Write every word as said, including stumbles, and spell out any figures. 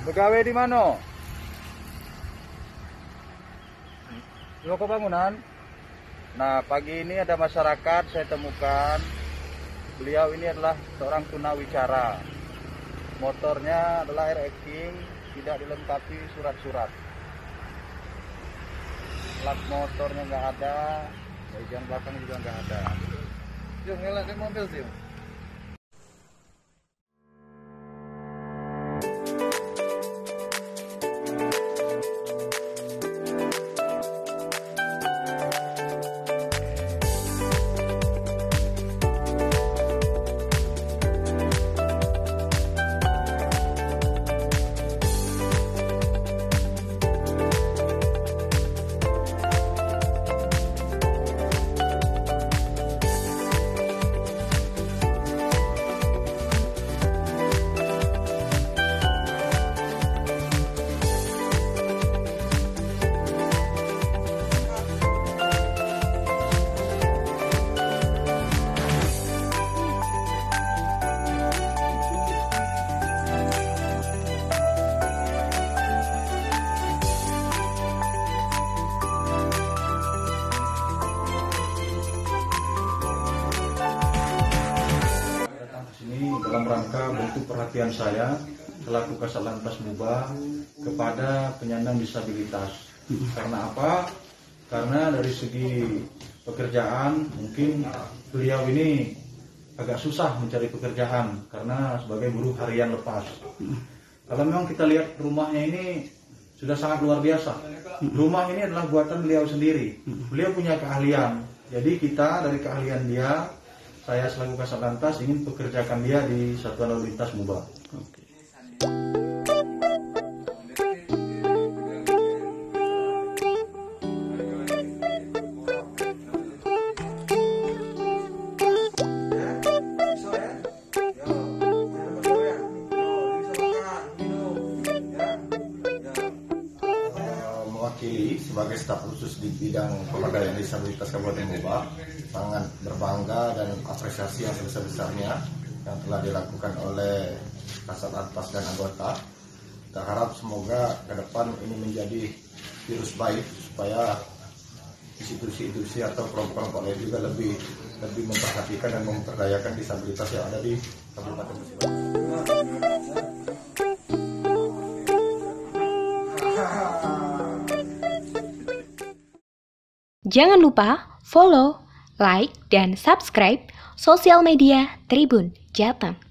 Begawe di mana? Di Loko Bangunan. Nah, pagi ini ada masyarakat saya temukan. Beliau ini adalah seorang tunawicara. Motornya adalah R X King, tidak dilengkapi surat-surat. Plat motornya nggak ada, bagian belakang juga nggak ada. Yuk, nyalakan mobil sih. Dalam rangka bentuk perhatian saya selaku Kasat Lantas Muba kepada penyandang disabilitas. Karena apa? Karena dari segi pekerjaan mungkin beliau ini agak susah mencari pekerjaan karena sebagai buruh harian lepas. Kalau memang kita lihat rumahnya ini sudah sangat luar biasa. Rumah ini adalah buatan beliau sendiri. Beliau punya keahlian. Jadi kita dari keahlian dia, saya selaku Kasat Lantas ingin pekerjakan dia di Satuan Lalu Lintas Muba. Oke. Mewakili sebagai staf khusus di bidang pemberdayaan disabilitas Kabupaten Muba, sangat berbangga dan apresiasi yang sebesar-besarnya yang telah dilakukan oleh Kasat Lantas dan anggota. Kita harap semoga ke depan ini menjadi virus baik supaya institusi-institusi atau kelompok-kelompok lain juga lebih lebih memperhatikan dan memperdayakan disabilitas yang ada di Kabupaten Muba. Jangan lupa follow, like, dan subscribe sosial media Tribun Jateng.